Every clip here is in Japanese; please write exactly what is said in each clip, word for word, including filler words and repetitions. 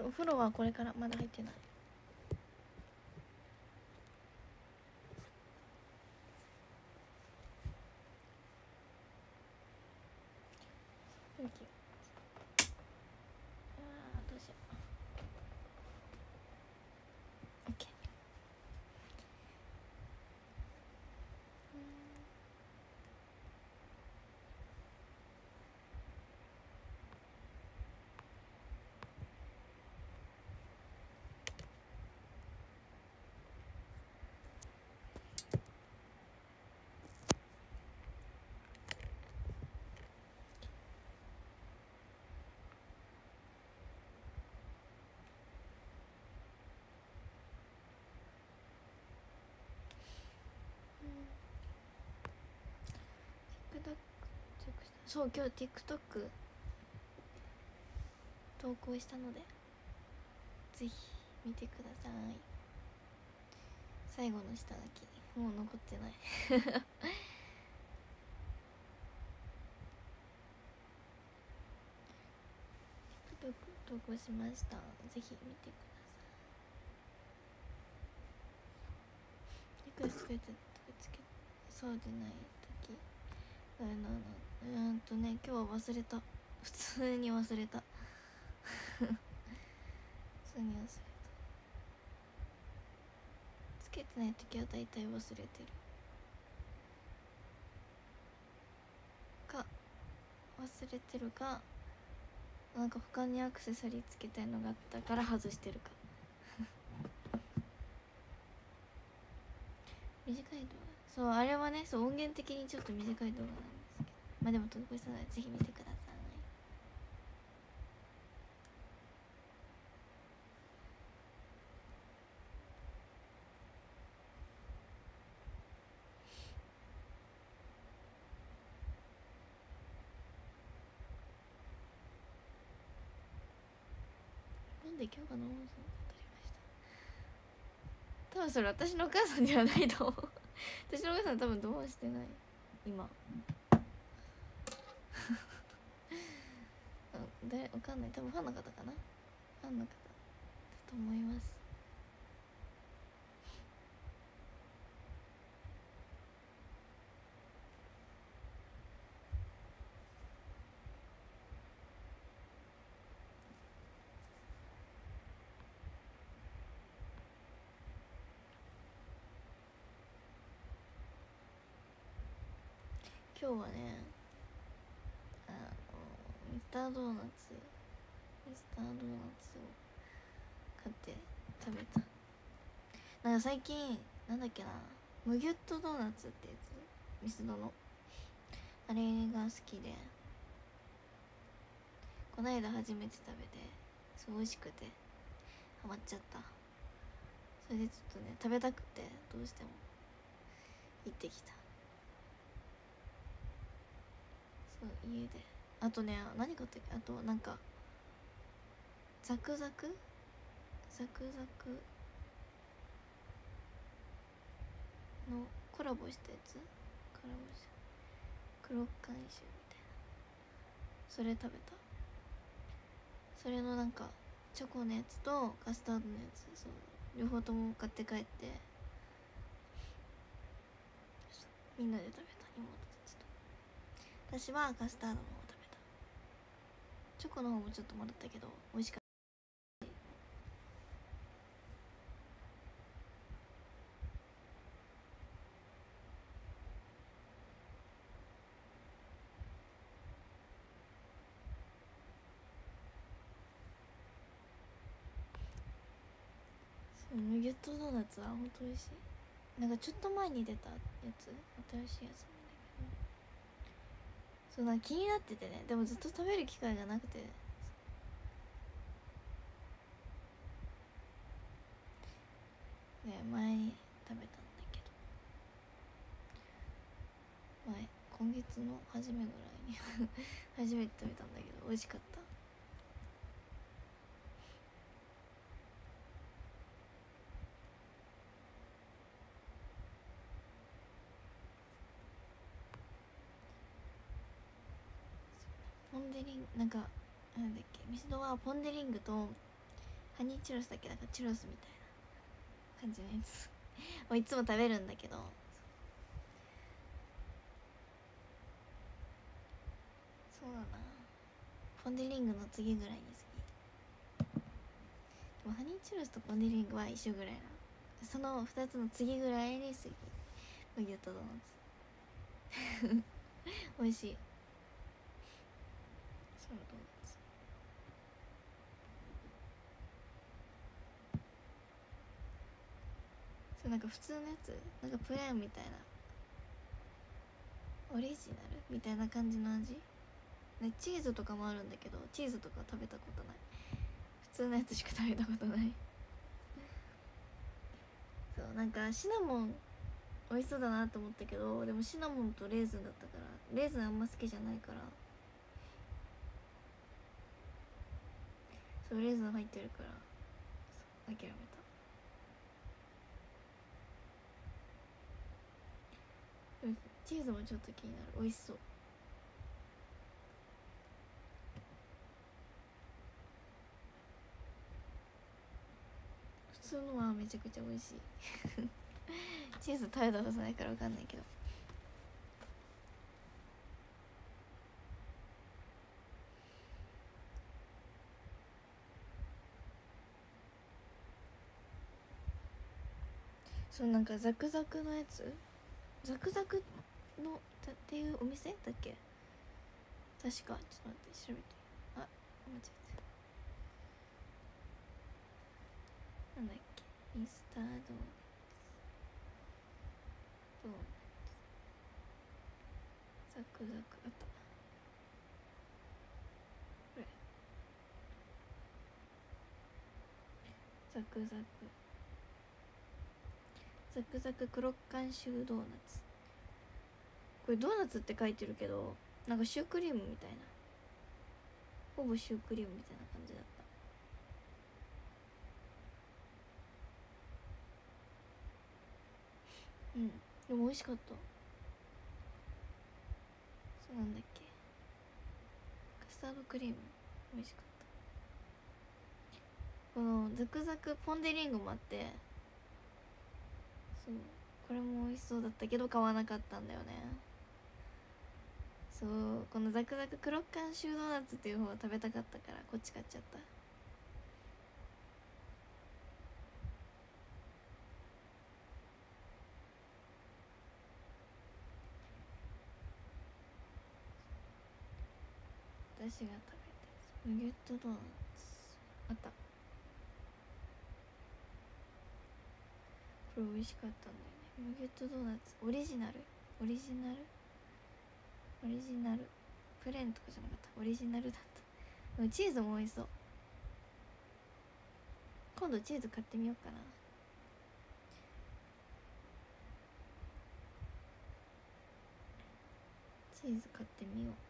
お風呂はこれからまだ入ってない。ああどうしよう。 OK。 そう今日 TikTok 投稿したのでぜひ見てください。最後の下書きもう残ってないTikTok 投稿しました。ぜひ見てください。リクエストつけてつけそうでない時あのうんとね今日は忘れた。普通に忘れた普通に忘れた。つけてない時は大体忘れてるか忘れてるかなんか他にアクセサリーつけたいのがあったから外してるか短い動画そうあれはねそう音源的にちょっと短い動画なんですけどまあでも投稿したのでぜひ見てください。なんで今日が生放送になりました。多分それ私のお母さんではないと思う私のお母さん多分どうしてない今誰わかんない多分ファンの方かなファンの方だと思います。今日はねあのミスタードーナツミスタードーナツを買って食べた。なんか最近なんだっけなムギュットドーナツってやつミスドのあれが好きでこないだ初めて食べてすごい美味しくてハマっちゃった。それでちょっとね食べたくてどうしても行ってきた。そう家であとね何買ったっけあとなんかザクザクザクザクのコラボしたやつコラボしたクロッカンシュみたいなそれ食べた。それのなんかチョコのやつとカスタードのやつそう両方とも買って帰ってみんなで食べた。妹たちと私はカスタードの方を食べた。チョコの方もちょっともらったけど美味しかった。ヌゲットドーナツはほんと美味しい。なんかちょっと前に出たやつ新しいやつなんだけどそうなんか気になっててねでもずっと食べる機会がなくてね前に食べたんだけど前今月の初めぐらいに初めて食べたんだけど美味しかった。ポン・デ・リングなんかなんだっけミスドはポン・デ・リングとハニーチュロスだっけ、なんかチュロスみたいな感じのやつもういつも食べるんだけど、そうだな、ポン・デ・リングの次ぐらいに好き。でもハニーチュロスとポン・デ・リングは一緒ぐらいな、そのふたつの次ぐらいに好き。バゲットドーナツ美味しい。そう、ドーナツ、そう、なんか普通のやつ、なんかプレーンみたいなオリジナルみたいな感じの味ね。チーズとかもあるんだけど、チーズとか食べたことない。普通のやつしか食べたことないそう、なんかシナモン美味しそうだなと思ったけど、でもシナモンとレーズンだったから、レーズンあんま好きじゃないから、そう、レーズン入ってるからそう諦めた。チーズもちょっと気になる、美味しそう。普通のはめちゃくちゃ美味しいチーズ食べたことないから分かんないけど、そう、なんかザクザクのやつ、ザクザクのたっていうお店だっけ、確か。ちょっと待って調べて、あ、間違えた、なんだっけ、ミスタードーナツ、ドーナツ、ザクザク、あった、これ、ザクザクザクザククロッカンシュードーナツ。これドーナツって書いてるけど、なんかシュークリームみたいな、ほぼシュークリームみたいな感じだった。うん、でも美味しかった。そう、なんだっけ、カスタードクリーム美味しかった。このザクザクポン・デ・リングもあって、そう、これも美味しそうだったけど買わなかったんだよね。そう、このザクザククロッカンシュードーナツっていう方を食べたかったからこっち買っちゃった。私が食べたバゲットドーナツあった、これ美味しかったんだよね。バゲットドーナツオリジナル、オリジナルオリジナルプレーンとかじゃなかった、オリジナルだった。でもチーズも美味しそう。今度チーズ買ってみようかな。チーズ買ってみよう。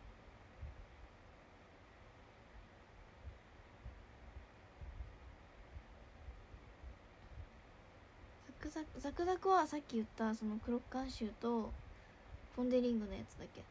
ザクザクザクザクはさっき言ったそのクロッカンシューとポン・デ・リングのやつだけ。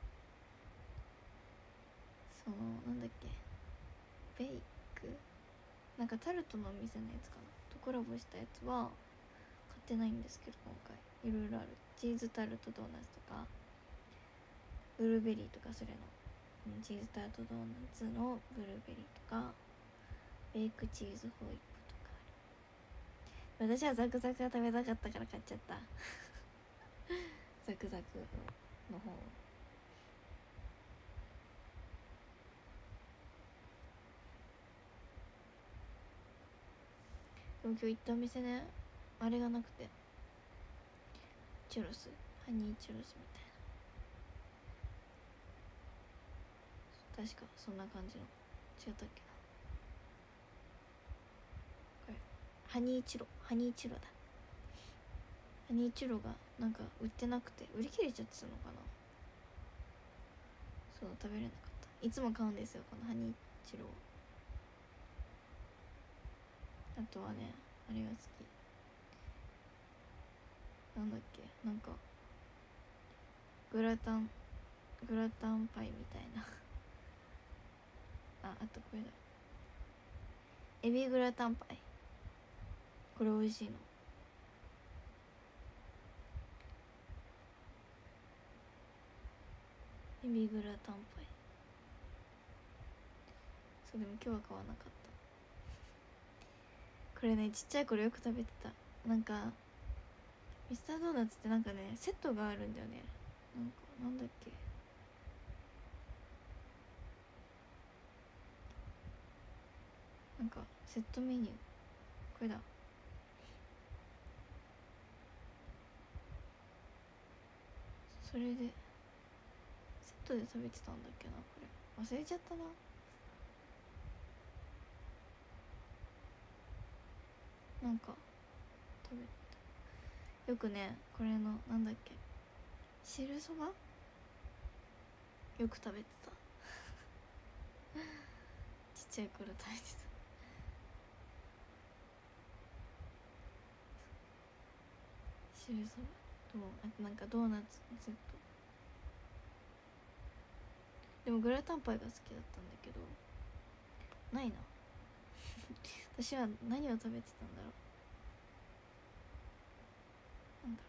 そのなんだっけ、ベイク、なんかタルトのお店のやつかなとコラボしたやつは買ってないんですけど、今回いろいろある。チーズタルトドーナツとかブルーベリーとか、それのチーズタルトドーナツのブルーベリーとかベイクチーズホイップとかある。私はザクザクが食べたかったから買っちゃったザクザクの方。でも今日行ったお店ね、あれがなくて、チュロス、ハニーチュロスみたいな、確かそんな感じの、違ったっけな、これハニーチュロ、ハニーチュロだ、ハニーチュロがなんか売ってなくて、売り切れちゃってたのかな。そう、食べれなかった。いつも買うんですよ、このハニーチュロ。あとはね、あれが好き、なんだっけ、なんかグラタングラタンパイみたいなあ、あとこれだ、 エビグラタンパイ、これ美味しいの。エビグラタンパイ、そうでも今日は買わなかった。これねちっちゃい頃よく食べてた。なんかミスタードーナツってなんかねセットがあるんだよね。なんかなんだっけ、なんかセットメニュー、これだ。それでセットで食べてたんだっけな、これ忘れちゃったな。なんか食べたよくね、これのなんだっけ、汁そばよく食べてたちっちゃい頃食べてた。汁そばと、あとなんかドーナツのセット。でもグラタンパイが好きだったんだけどないな私は何を食べてたんだろう。なんだ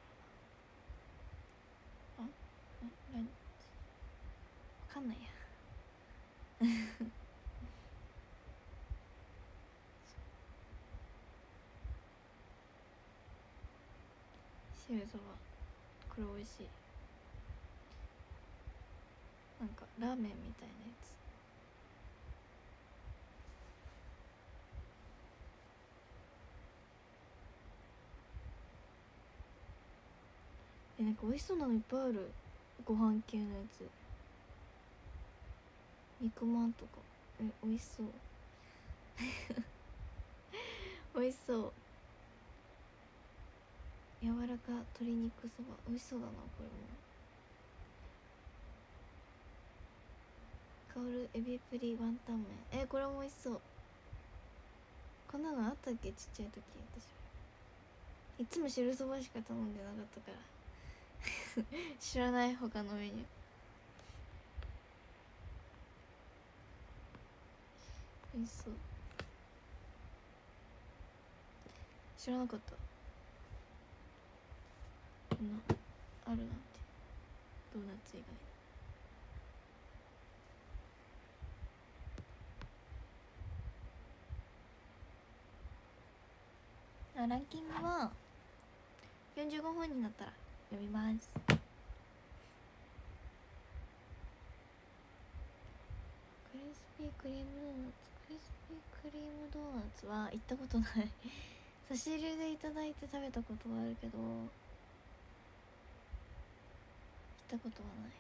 ろうな、あ、な、な、わかんないや汁そば、これ美味しい。なんかラーメンみたいなやつ。え、なんか美味しそうなのいっぱいある。ご飯系のやつ、肉まんとか。え、美味しそう美味しそう。柔らか鶏肉そば、美味しそうだな。これも香るエビプリワンタン麺、え、これも美味しそう。こんなのあったっけ、ちっちゃい時。私いつも汁そばしか頼んでなかったから知らない他のメニュー。美味しそう。知らなかった、こんなあるなんて。ドーナツ以外。あ、ランキングはよんじゅうごふんになったら読みます。クリスピークリームドーナツ、クリスピークリームドーナツは行ったことない差し入れでいただいて食べたことはあるけど行ったことはない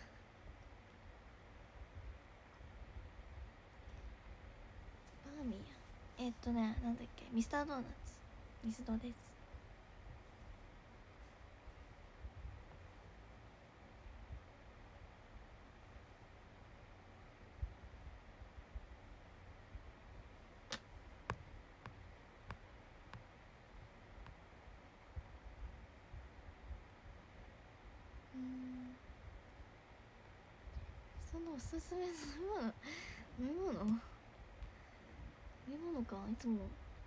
バーミヤン、えー、っとね、なんだっけ、ミスタードーナツ、ミスドです。うん、そのおすすめの飲み物飲み物飲み物か、いつも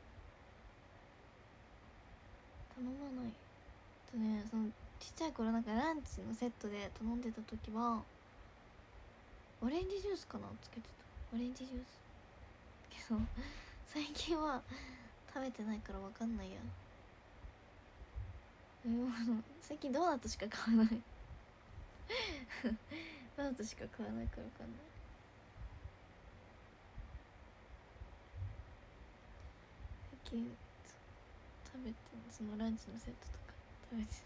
頼まないとね。そのちっちゃい頃なんかランチのセットで頼んでた時はオレンジジュースかなつけてた。オレンジジュースけど最近は食べてないから分かんないや。飲み物、最近ドーナツしか買わないドーナツしか買わないから分かんない。最近食べて、そのランチのセットとか食べてる。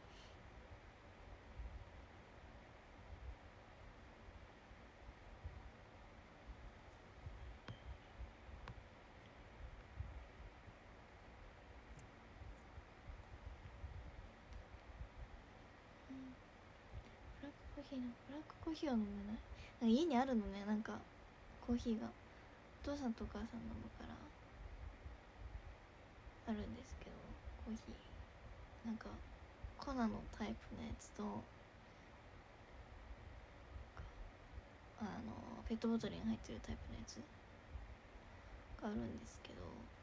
ブラックコーヒーのブラックコーヒーは飲めない。なんか家にあるのね、なんかコーヒーがお父さんとお母さん飲むからあるんですけど、コーヒーなんか粉のタイプのやつと、あのペットボトルに入ってるタイプのやつがあるんですけど、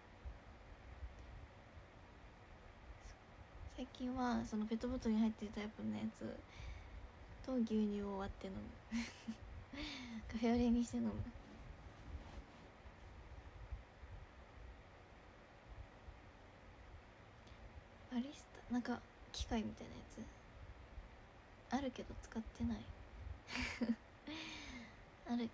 最近はそのペットボトルに入ってるタイプのやつと牛乳を割って飲むカフェオレにして飲む。バリスタなんか機械みたいなやつあるけど使ってないあるけど使ってないです。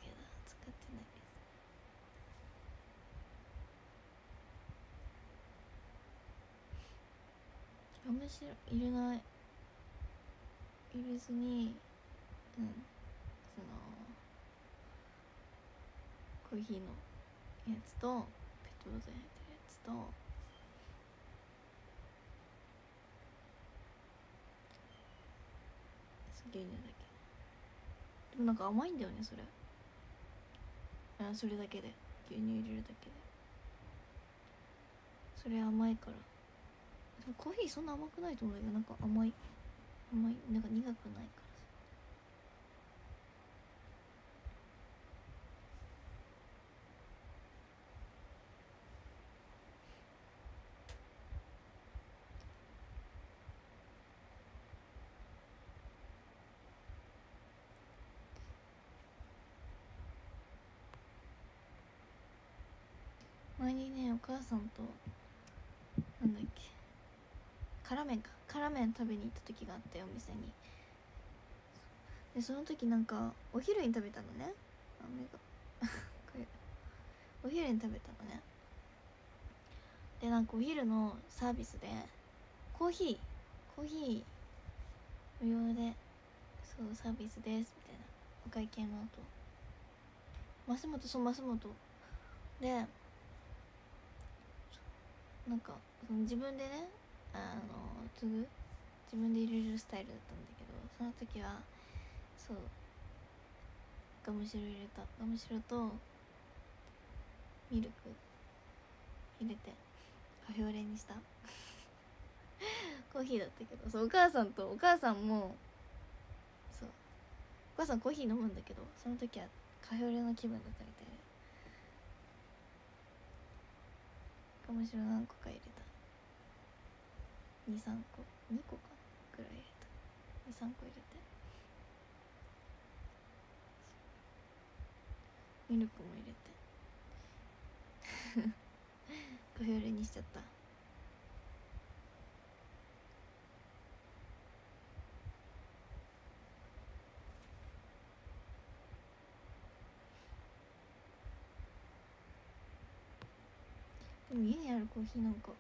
面白い入れない入れずにうんそのコーヒーのやつとペットボトルに入ってるやつと牛乳だけ。でもなんか甘いんだよねそれ。あそれだけで牛乳入れるだけでそれ甘いから。でもコーヒーそんな甘くないと思うんだけどなんか甘い甘いなんか苦くないからさ。前にねお母さんとなんだっけ辛麺か辛麺食べに行った時があってお店に。でその時なんかお昼に食べたのね。あ目がお昼に食べたのね。でなんかお昼のサービスでコーヒーコーヒー無料でそうサービスですみたいなお会計の後増本そう増本でなんかその自分でねあの継ぐ自分で入れるスタイルだったんだけどその時はそうガムシロ入れたガムシロとミルク入れてカフェオレにしたコーヒーだったけどそうお母さんとお母さんもそうお母さんコーヒー飲むんだけどその時はカフェオレの気分だったみたいでガムシロ何個か入れたにさんこにこかぐらい入れたにさんこ入れてミルクも入れてカフェオレにしちゃった。でも家にあるコーヒーなんか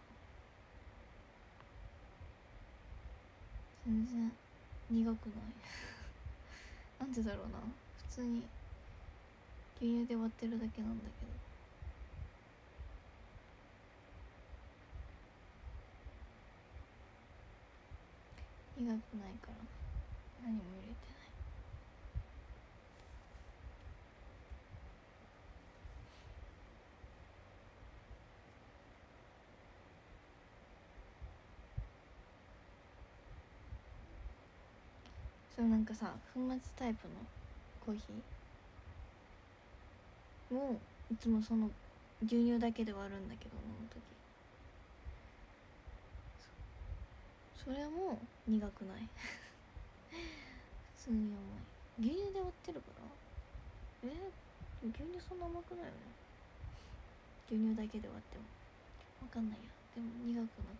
全然苦くないなんでだろうな普通に牛乳で割ってるだけなんだけど苦くないから何も入れてない。それなんかさ粉末タイプのコーヒーもいつもその牛乳だけで割るんだけど飲む時それも苦くない普通に甘い。牛乳で割ってるからえー、牛乳そんな甘くないよね牛乳だけで割っても分かんないや。でも苦くなくて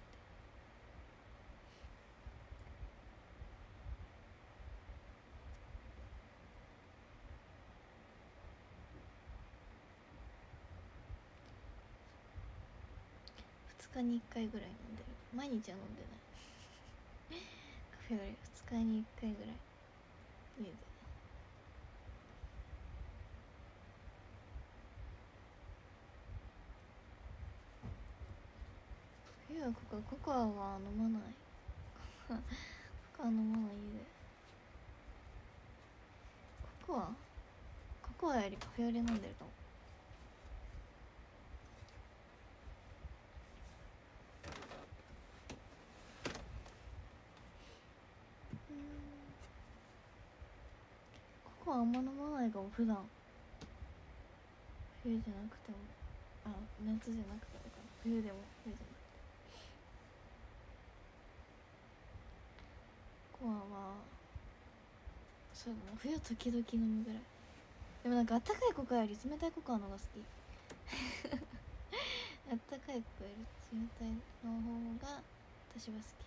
ふつかにいっかいぐらい飲んでる。毎日は飲んでないカフェオレふつかにいっかいぐらい家で冬はココアココアは飲まないココア飲まない家で。ココアココアよりカフェオレ飲んでるかも。ココアあんま飲まないかも普段冬じゃなくても。 あ、夏じゃなくてもかな、冬でも冬じゃなくて。コアはそうだな、冬時々飲むぐらい。でもなんかあったかいココアより冷たいココアの方が好きあったかいココアより冷たいの方が私は好き。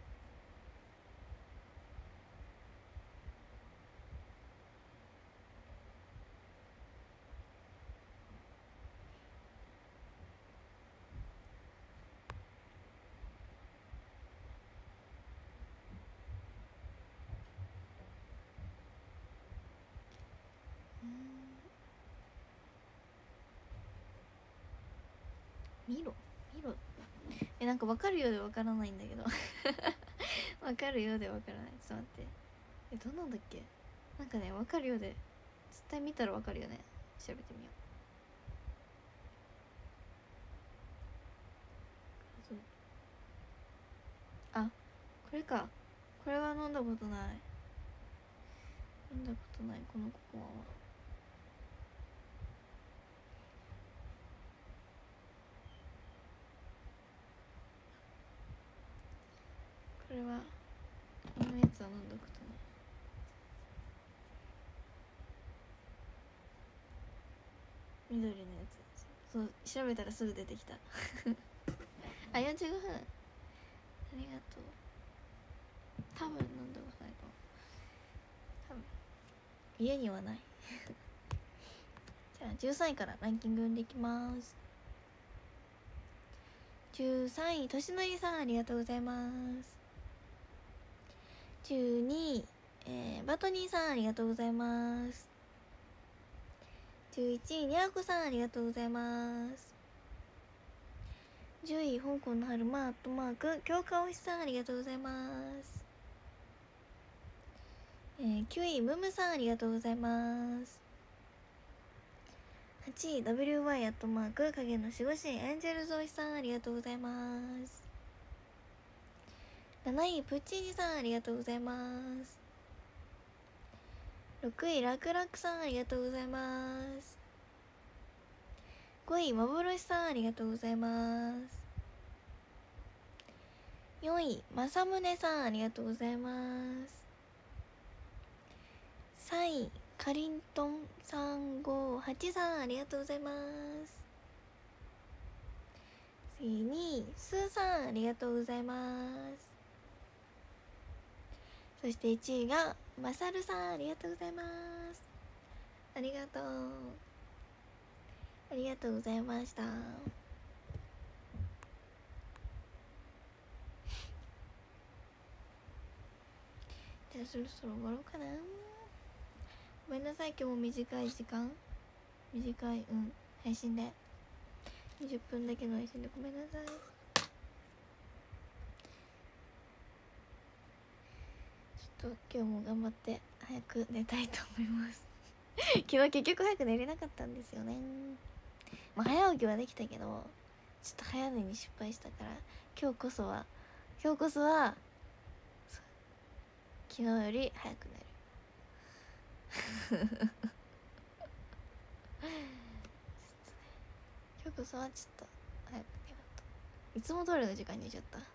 見ろ見ろえ、なんか分かるようで分からないんだけど分かるようで分からない。ちょっと待って、え、どんなんだっけ。なんかね、分かるようで絶対見たら分かるよね。調べてみよう。あ、これか。これは飲んだことない。飲んだことないこのココアは。これはこのやつは飲んだことない。緑のやつ。そう、調べたらすぐ出てきたあ、よんじゅうごふん、ありがとう。多分飲んだことないかも。多分家にはないじゃあじゅうさんいからランキング読んでいきます。じゅうさんい、としのりさん、ありがとうございます。じゅうにい、えー、バトニーさん、ありがとうございます。じゅういちい、にゃーこさん、ありがとうございます。じゅうい、香港の春マートマーク京香おしさん、ありがとうございます。えー、きゅうい、ムムさん、ありがとうございます。はちい、ダブリューワイ アットマーク影の守護神エンジェルゾイさん、ありがとうございます。なない、プッチーニさん、ありがとうございます。ろくい、ラクラクさん、ありがとうございます。ごい、幻さん、ありがとうございます。よんい、まさむねさん、ありがとうございます。さんい、かりんとんさんごはちさん、ありがとうございます。次にスーさん、ありがとうございます。そしていちいがまさるさん、ありがとうございます。ありがとうありがとうございました。じゃあそろそろ終わろうかな。ごめんなさい、今日も短い時間短いうん配信でにじゅっぷんだけの配信でごめんなさい。ちょっと今日も頑張って早く寝たいと思います昨日結局早く寝れなかったんですよね。まあ早起きはできたけどちょっと早寝に失敗したから、今日こそは今日こそは昨日より早く寝る今日こそはちょっと早く寝ようと。いつも通りの時間に寝ちゃった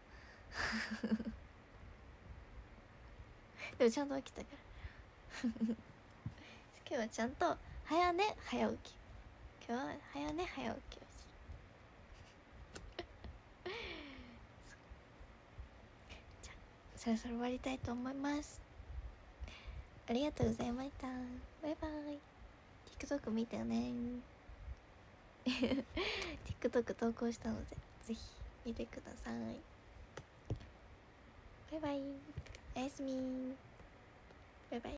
でもちゃんと起きたから今日はちゃんと早寝早起き今日は早寝早起きをするじゃあそろそろ終わりたいと思います。ありがとうございました。バイバイ。 TikTok 見てねTikTok 投稿したのでぜひ見てください。バイバイ。おやすみ。バイバイ。